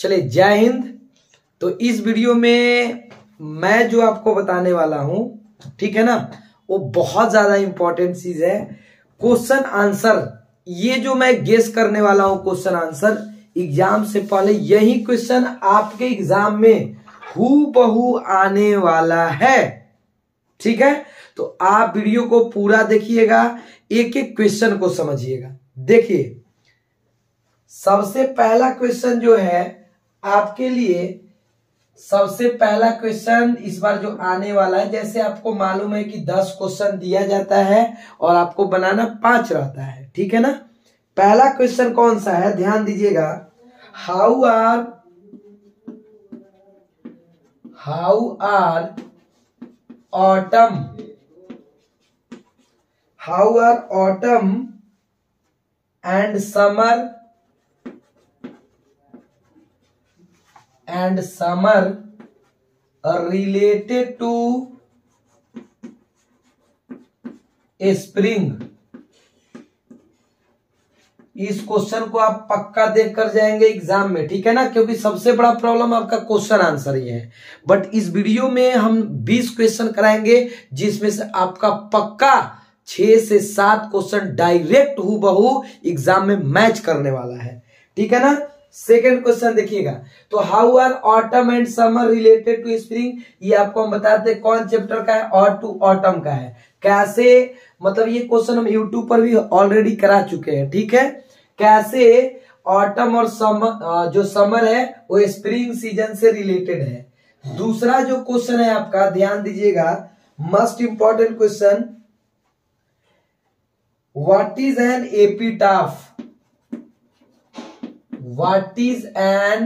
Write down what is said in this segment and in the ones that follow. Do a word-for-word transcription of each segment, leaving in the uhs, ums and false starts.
चलिए, जय हिंद। तो इस वीडियो में मैं जो आपको बताने वाला हूं, ठीक है ना, वो बहुत ज्यादा इंपॉर्टेंट चीज है। क्वेश्चन आंसर, ये जो मैं गेस करने वाला हूं क्वेश्चन आंसर, एग्जाम से पहले यही क्वेश्चन आपके एग्जाम में हूबहू आने वाला है। ठीक है, तो आप वीडियो को पूरा देखिएगा, एक एक क्वेश्चन को समझिएगा। देखिए, सबसे पहला क्वेश्चन जो है आपके लिए, सबसे पहला क्वेश्चन इस बार जो आने वाला है, जैसे आपको मालूम है कि दस क्वेश्चन दिया जाता है और आपको बनाना पांच रहता है। ठीक है ना। पहला क्वेश्चन कौन सा है, ध्यान दीजिएगा। How are how are autumn how are autumn and summer and summer are related to spring। इस क्वेश्चन को आप पक्का देख कर जाएंगे एग्जाम में, ठीक है ना, क्योंकि सबसे बड़ा प्रॉब्लम आपका क्वेश्चन आंसर ये है। बट इस वीडियो में हम बीस क्वेश्चन कराएंगे, जिसमें से आपका पक्का छह से सात क्वेश्चन डायरेक्ट हूबहू एग्जाम में मैच करने वाला है। ठीक है ना। सेकेंड क्वेश्चन देखिएगा, तो how are autumn and summer related to spring, ये आपको हम बताते हैं कौन चैप्टर का है, और टू ऑटम का है। कैसे, मतलब ये क्वेश्चन हम यूट्यूब पर भी ऑलरेडी करा चुके हैं। ठीक है, कैसे ऑटम और समर, जो समर है वो स्प्रिंग सीजन से रिलेटेड है। दूसरा जो क्वेश्चन है आपका, ध्यान दीजिएगा, most important question, what is an epitaph What is an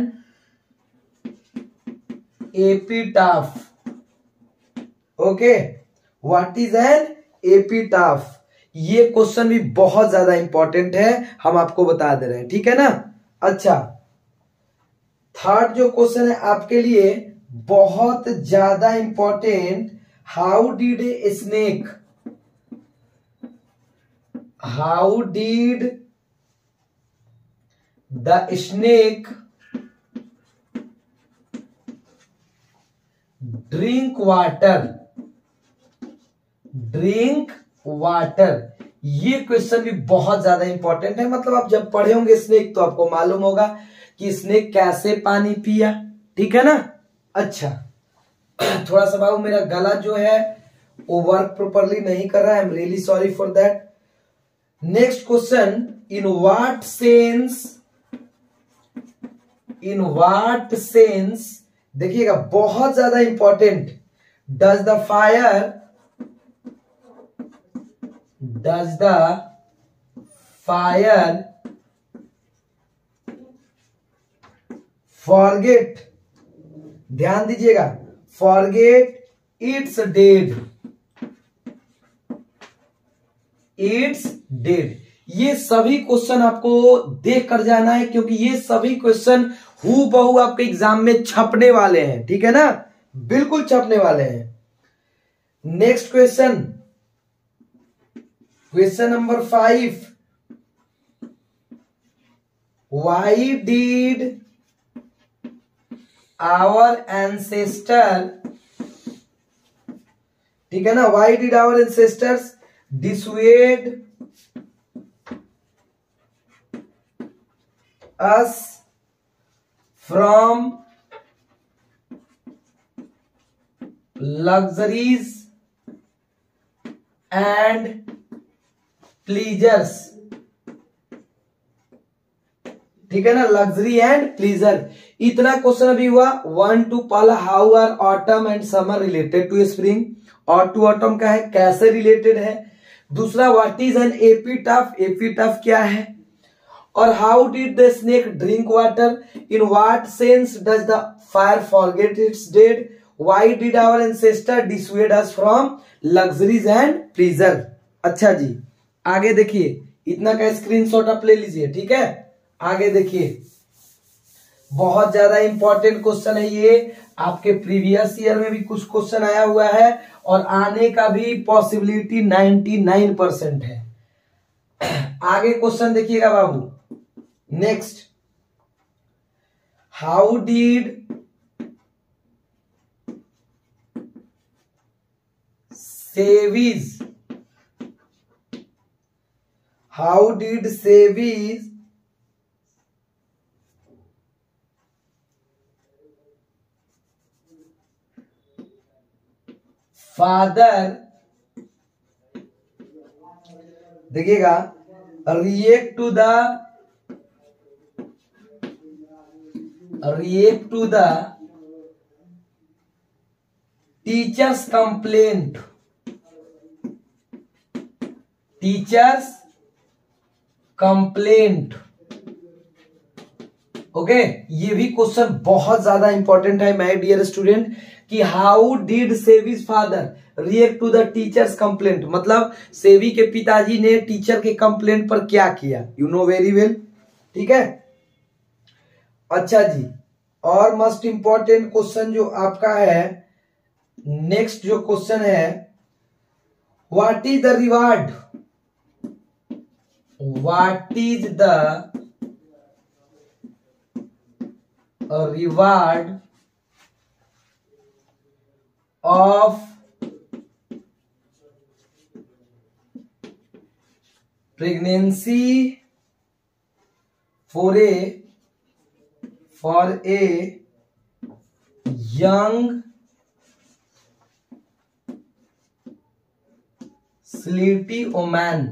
epitaph? Okay, what is an epitaph? ये क्वेश्चन भी बहुत ज्यादा इंपॉर्टेंट है, हम आपको बता दे रहे हैं। ठीक है ना। अच्छा, थर्ड जो क्वेश्चन है आपके लिए बहुत ज्यादा important, how did a snake how did The snake drink water drink water। ये क्वेश्चन भी बहुत ज्यादा इंपॉर्टेंट है। मतलब आप जब पढ़े होंगे स्नेक तो आपको मालूम होगा कि स्नेक कैसे पानी पिया। ठीक है ना। अच्छा, थोड़ा सा बाबू मेरा गला जो है वो वर्क प्रॉपरली नहीं कर रहा है, I am really sorry for that. Next question, in what sense in what sense देखिएगा, बहुत ज्यादा important, does the fire does the fire forget, ध्यान दीजिएगा, forget it's dead it's dead. ये सभी क्वेश्चन आपको देख कर जाना है, क्योंकि ये सभी क्वेश्चन हूबहू आपके एग्जाम में छपने वाले हैं। ठीक है ना, बिल्कुल छपने वाले हैं। Next question, question number five, why did our ancestor, ठीक है ना, why did our ancestors dissuade us from luxuries and pleasures। ठीक है ना, लग्जरी एंड प्लीजर। इतना क्वेश्चन अभी हुआ। वन टू पहला, how are autumn and summer related to spring, और टू ऑटम का है कैसे रिलेटेड है। दूसरा, what is an epitaph, epitaph क्या है, और how did the snake drink water, in what sense does the fire forget it's dead, why did our ancestor dissuade us from luxuries and pleasure. अच्छा जी, आगे देखिए, इतना का स्क्रीनशॉट आप ले लीजिए। ठीक है, आगे देखिए, बहुत ज्यादा इंपॉर्टेंट क्वेश्चन है ये। आपके प्रीवियस ईयर में भी कुछ क्वेश्चन आया हुआ है और आने का भी पॉसिबिलिटी निन्यानवे परसेंट है। आगे क्वेश्चन देखिएगा बाबू। Next, how did Savi's how did Savi's father, देखिएगा, react to the react to the teacher's complaint teacher's complaint okay. ये भी क्वेश्चन बहुत ज्यादा इंपॉर्टेंट है माय डियर स्टूडेंट कि how did Savi's father react to the teacher's complaint, मतलब सेवी के पिताजी ने टीचर के कंप्लेंट पर क्या किया, यू नो वेरी वेल। ठीक है, अच्छा जी, और मोस्ट इंपॉर्टेंट क्वेश्चन जो आपका है, नेक्स्ट जो क्वेश्चन है, what is the reward what is the reward of pregnancy for a for a young sleepy woman।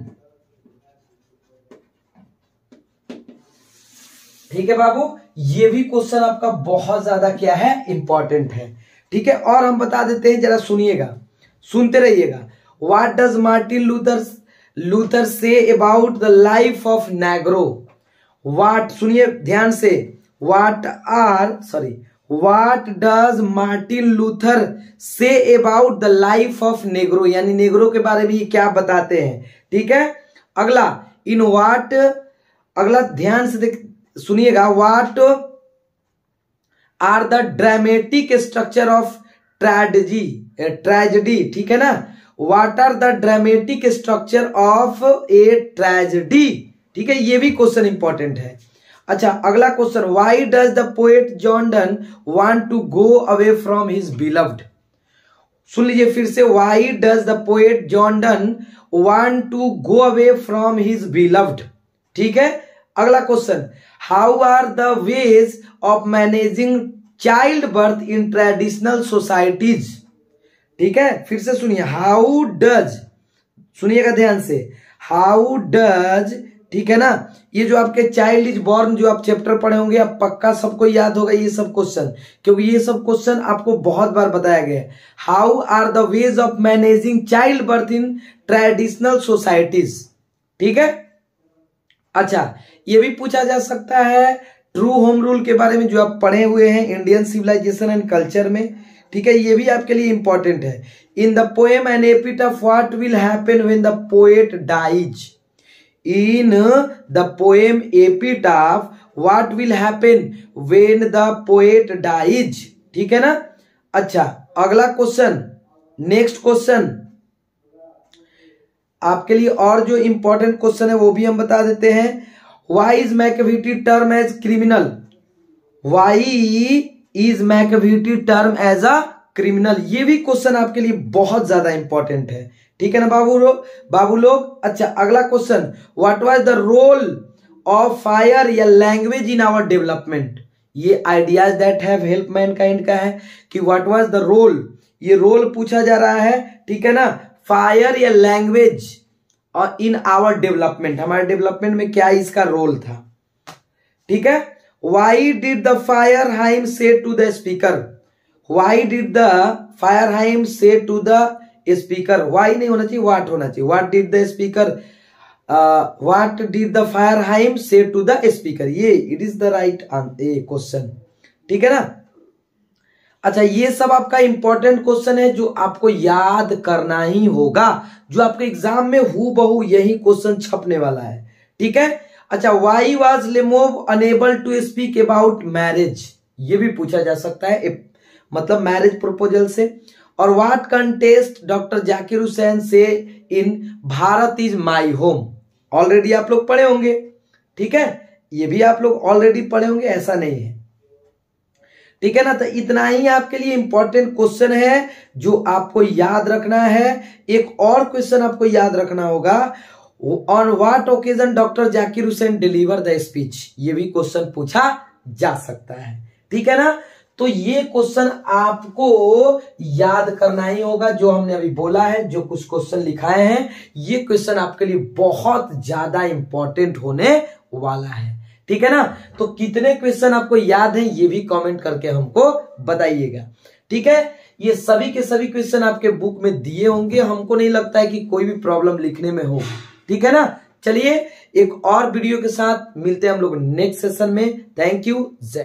ठीक है बाबू, ये भी क्वेश्चन आपका बहुत ज्यादा क्या है, इंपॉर्टेंट है। ठीक है, और हम बता देते हैं, जरा सुनिएगा, सुनते रहिएगा। What does Martin Luther Luther say about the life of Negro. What, सुनिए ध्यान से, what are sorry what does Martin Luther say about the life of Negro, यानी नेग्रो के बारे में ये क्या बताते हैं। ठीक है, अगला, इन व्हाट, अगला ध्यान से देख सुनिएगा, what are the dramatic structure of tragedy tragedy ठीक है ना, what are the dramatic structure of a tragedy. ठीक है, ये भी क्वेश्चन इंपॉर्टेंट है। अच्छा, अगला question, why does the poet John Donne want to go away from his beloved. सुन लीजिए फिर से, why does the poet John Donne want to go away from his beloved. ठीक है, अगला question, how are the ways of managing child birth in traditional societies. ठीक है, फिर से सुनिए, हाउ डज, सुनिएगा ध्यान से, हाउ डज, ठीक है ना, ये जो आपके चाइल्ड इज बॉर्न जो आप चैप्टर पढ़े होंगे, आप पक्का सबको याद होगा ये सब क्वेश्चन, क्योंकि ये सब क्वेश्चन आपको बहुत बार बताया गया है। How are the ways of managing child birth in traditional societies. ठीक है, अच्छा, ये भी पूछा जा सकता है ट्रू होम रूल के बारे में, जो आप पढ़े हुए हैं इंडियन सिविलाइजेशन एंड कल्चर में। ठीक है, ये भी आपके लिए इंपॉर्टेंट है। In the poem an epitaph what will happen when the poet dies. In the poem epitaph what will happen when the poet dies. ठीक है ना। अच्छा, अगला क्वेश्चन, नेक्स्ट क्वेश्चन आपके लिए और जो इंपॉर्टेंट क्वेश्चन है वो भी हम बता देते हैं। Why is Macavity termed as criminal. Why is Macavity termed as a criminal. ये भी क्वेश्चन आपके लिए बहुत ज्यादा इंपॉर्टेंट है। ठीक है ना बाबू लोग, बाबू लोग। अच्छा, अगला question, what was the role of fire या लैंग्वेज इन आवर डेवलपमेंट। ये ideas that have help mankind का है कि व्हाट वाज द रोल, ये रोल पूछा जा रहा है। ठीक है ना, फायर या लैंग्वेज और इन आवर डेवलपमेंट, हमारे डेवलपमेंट में क्या इसका रोल था। ठीक है, why did the fire hymn say to the speaker. Why did the fire hymn say to the speaker. Why नहीं होना चाहिए, व्हाट होना चाहिए। What did the speaker, what did the fire hymn say to the speaker. ये it is the right question. ठीक है ना। अच्छा, ये सब आपका इंपॉर्टेंट क्वेश्चन है जो आपको याद करना ही होगा, जो आपके एग्जाम में हूबहू यही क्वेश्चन छपने वाला है। ठीक है। अच्छा, why was Lomov unable to speak about marriage. ये भी पूछा जा सकता है, ए, मतलब मैरिज प्रपोजल से। और what context doctor Zakir Hussain say in Bharat is my home. Already आप लोग पढ़े होंगे। ठीक है, ये भी आप लोग ऑलरेडी पढ़े होंगे, ऐसा नहीं है। ठीक है ना। तो इतना ही आपके लिए इंपॉर्टेंट क्वेश्चन है जो आपको याद रखना है। एक और क्वेश्चन आपको याद रखना होगा, on what occasion doctor Zakir Hussain deliver the speech, ये भी क्वेश्चन पूछा जा सकता है, ठीक है ना। तो ये क्वेश्चन आपको याद करना ही होगा, जो हमने अभी बोला है, जो कुछ क्वेश्चन लिखाए हैं, ये क्वेश्चन आपके लिए बहुत ज्यादा इंपॉर्टेंट होने वाला है, ठीक है ना। तो कितने क्वेश्चन आपको याद हैं ये भी कमेंट करके हमको बताइएगा, ठीक है। ये सभी के सभी क्वेश्चन आपके बुक में दिए होंगे, हमको नहीं लगता है कि कोई भी प्रॉब्लम लिखने में हो, ठीक है ना। चलिए एक और वीडियो के साथ मिलते हैं हम लोग नेक्स्ट सेशन में। Thank you.